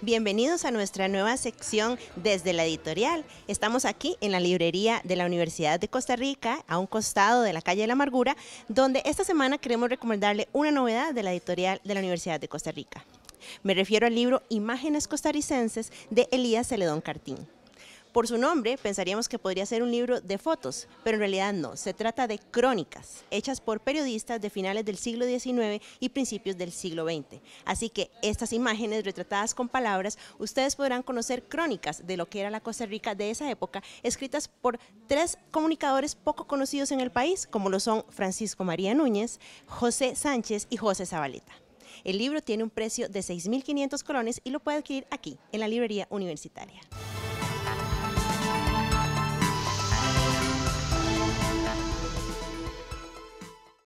Bienvenidos a nuestra nueva sección Desde la Editorial. Estamos aquí en la librería de la Universidad de Costa Rica, a un costado de la calle de la Amargura, donde esta semana queremos recomendarle una novedad de la editorial de la Universidad de Costa Rica. Me refiero al libro Imágenes costarricenses de Elías Celedón Cartín. Por su nombre, pensaríamos que podría ser un libro de fotos, pero en realidad no. Se trata de crónicas, hechas por periodistas de finales del siglo XIX y principios del siglo XX. Así que estas imágenes retratadas con palabras, ustedes podrán conocer crónicas de lo que era la Costa Rica de esa época, escritas por tres comunicadores poco conocidos en el país, como lo son Francisco María Núñez, José Sánchez y José Zabaleta. El libro tiene un precio de 6.500 colones y lo puede adquirir aquí, en la librería universitaria.